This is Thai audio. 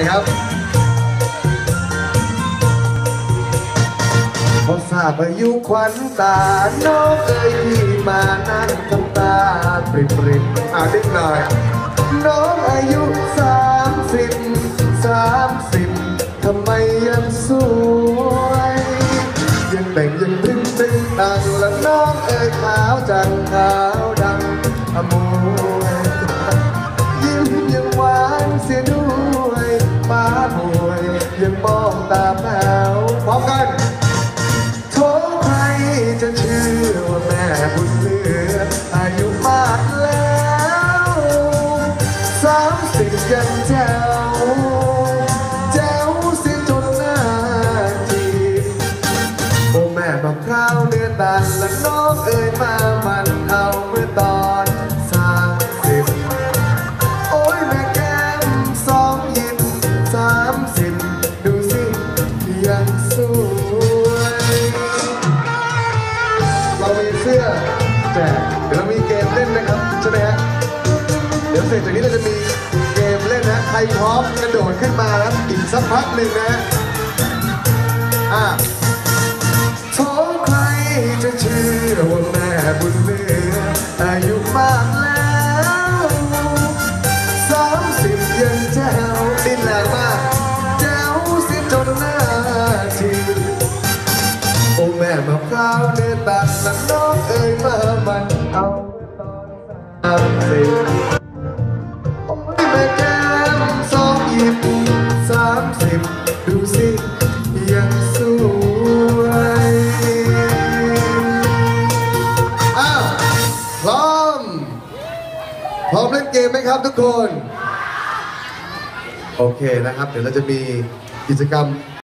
ครับพอทราบอายุขวัญตาน้องเอ๋ยพี่มานั่งทำตาปริบนิดหน่อยน้องอายุ30ทำไมยังสวยยังแต่งยังตึงต่างและน้องเอ๋ยขาวจังขาวดำอมวยยิ้มยังหวานเสียด้วยป้าป่วยยังมองตาแป๋วพร้อมกันโทษใครจะเชื่อว่าแม่บุญเหลืออายุมากแล้ว30ยังแจ๋วสิจนหน้าจีบโอ้แม่มะพร้าวเนื้อตันและน้องเอ๋ยมามันเอาเมื่อตอน30โอ้ยแม่แก้ม2 ยิ้ม30ดูสิยังสวยเรามีเสื้อแจกเดี๋ยวเรามีเกมเล่นนะครับใช่ไหมฮะเดี๋ยวเสร็จจากนี้เราจะมีเกมเล่นนะใครพร้อมกระโดดขึ้นมาแล้วอีกสักพักหนึ่งนะโทษใครจะเชื่อว่าแม่บุญเหลืออายุมากแล้ว30ยังแจ๋วดิ้นแรงมากแจ๋วสิจนหน้าทีโอ้แม่มะพร้าวเนื้อตัดและน้องเอ๋ยมามันเอาตอน30โอ้ยแม่แก้ม2 ยิ้ม30ดูสิยังสวยพร้อมเล่นเกมไหมครับทุกคนโอเคนะครับเดี๋ยวเราจะมีกิจกรรม